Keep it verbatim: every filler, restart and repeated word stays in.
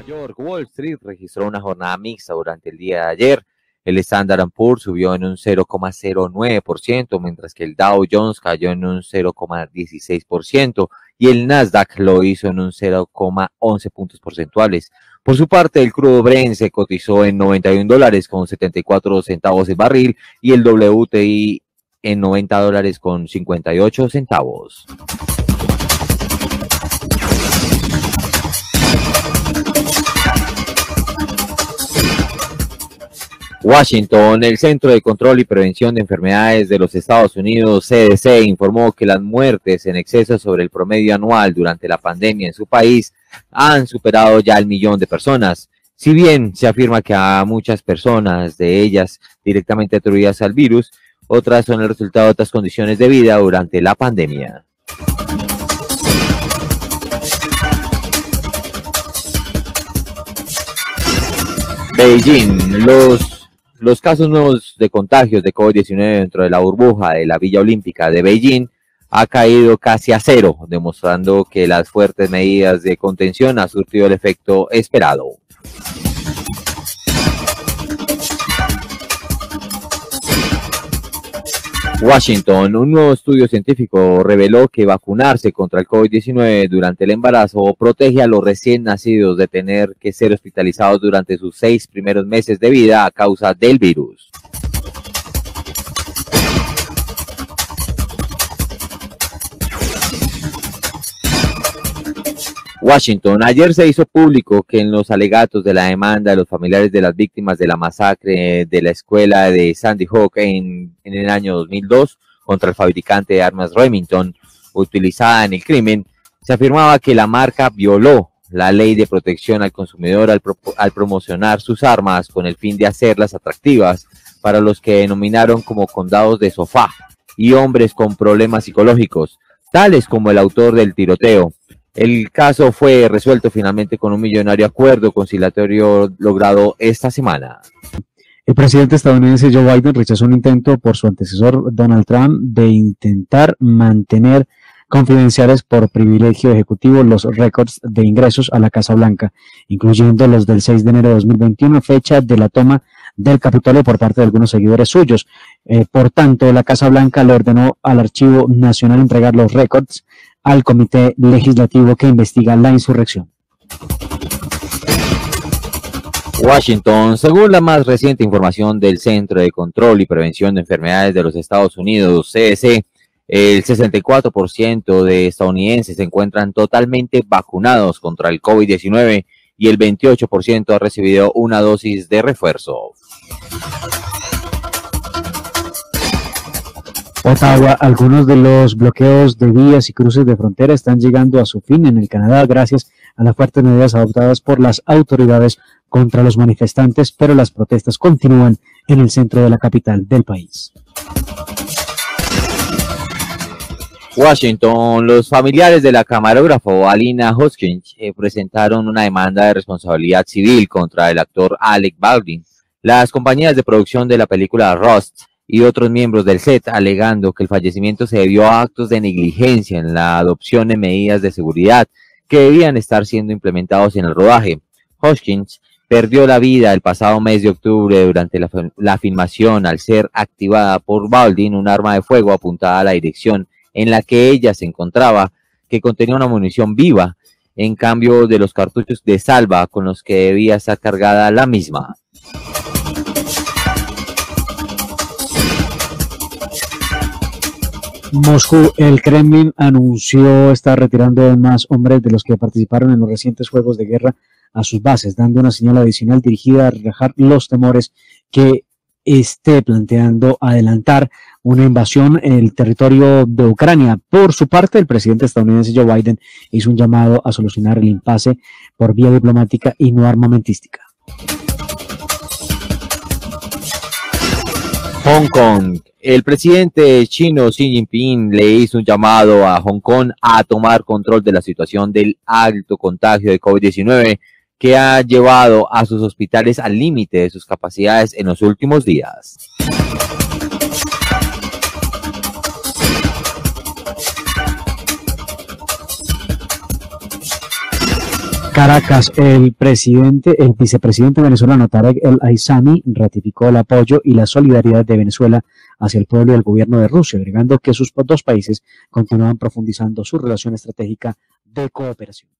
York, Wall Street registró una jornada mixta durante el día de ayer. El Standard and Poor's subió en un cero coma cero nueve por ciento, mientras que el Dow Jones cayó en un cero coma dieciséis por ciento y el Nasdaq lo hizo en un cero coma once puntos porcentuales. Por su parte, el crudo Brent se cotizó en noventa y un dólares con setenta y cuatro centavos el barril y el W T I en noventa dólares con cincuenta y ocho centavos. Washington, el Centro de Control y Prevención de Enfermedades de los Estados Unidos, C D C, informó que las muertes en exceso sobre el promedio anual durante la pandemia en su país han superado ya el millón de personas. Si bien se afirma que a muchas personas de ellas directamente atribuidas al virus, otras son el resultado de otras condiciones de vida durante la pandemia. Beijing, los Los casos nuevos de contagios de COVID diecinueve dentro de la burbuja de la Villa Olímpica de Beijing ha caído casi a cero, demostrando que las fuertes medidas de contención han surtido el efecto esperado. Washington, un nuevo estudio científico reveló que vacunarse contra el COVID diecinueve durante el embarazo protege a los recién nacidos de tener que ser hospitalizados durante sus seis primeros meses de vida a causa del virus. Washington, ayer se hizo público que en los alegatos de la demanda de los familiares de las víctimas de la masacre de la escuela de Sandy Hook en, en el año dos mil dos contra el fabricante de armas Remington, utilizada en el crimen, se afirmaba que la marca violó la ley de protección al consumidor al, pro, al promocionar sus armas con el fin de hacerlas atractivas para los que denominaron como condados de sofá y hombres con problemas psicológicos, tales como el autor del tiroteo. El caso fue resuelto finalmente con un millonario acuerdo conciliatorio logrado esta semana. El presidente estadounidense Joe Biden rechazó un intento por su antecesor Donald Trump de intentar mantener confidenciales por privilegio ejecutivo los récords de ingresos a la Casa Blanca, incluyendo los del seis de enero de dos mil veintiuno, fecha de la toma del Capitolio por parte de algunos seguidores suyos. Eh, por tanto, la Casa Blanca le ordenó al Archivo Nacional entregar los récords al Comité Legislativo que investiga la insurrección. Washington, según la más reciente información del Centro de Control y Prevención de Enfermedades de los Estados Unidos, C D C, el sesenta y cuatro por ciento de estadounidenses se encuentran totalmente vacunados contra el COVID diecinueve y el veintiocho por ciento ha recibido una dosis de refuerzo. Ottawa, algunos de los bloqueos de vías y cruces de frontera están llegando a su fin en el Canadá gracias a las fuertes medidas adoptadas por las autoridades contra los manifestantes, pero las protestas continúan en el centro de la capital del país. Washington, los familiares de la camarógrafo Alina Hoskins eh, presentaron una demanda de responsabilidad civil contra el actor Alec Baldwin. Las compañías de producción de la película Rust y otros miembros del set, alegando que el fallecimiento se debió a actos de negligencia en la adopción de medidas de seguridad que debían estar siendo implementados en el rodaje. Hoskins perdió la vida el pasado mes de octubre durante la, la filmación al ser activada por Baldwin un arma de fuego apuntada a la dirección en la que ella se encontraba, que contenía una munición viva, en cambio de los cartuchos de salva con los que debía estar cargada la misma. Moscú, el Kremlin anunció estar retirando más hombres de los que participaron en los recientes juegos de guerra a sus bases, dando una señal adicional dirigida a relajar los temores que esté planteando adelantar una invasión en el territorio de Ucrania. Por su parte, el presidente estadounidense Joe Biden hizo un llamado a solucionar el impasse por vía diplomática y no armamentística. Hong Kong. El presidente chino Xi Jinping le hizo un llamado a Hong Kong a tomar control de la situación del alto contagio de COVID diecinueve que ha llevado a sus hospitales al límite de sus capacidades en los últimos días. Caracas, el presidente, el vicepresidente venezolano Tarek El Aissami ratificó el apoyo y la solidaridad de Venezuela hacia el pueblo y el gobierno de Rusia, agregando que sus dos países continúan profundizando su relación estratégica de cooperación.